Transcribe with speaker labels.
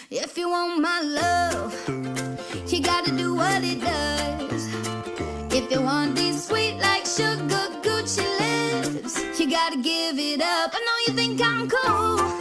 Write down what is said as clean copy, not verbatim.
Speaker 1: If you want my love, you gotta do what it does. If you want these sweet like sugar Gucci lips, you gotta give it up. I know you think I'm cool,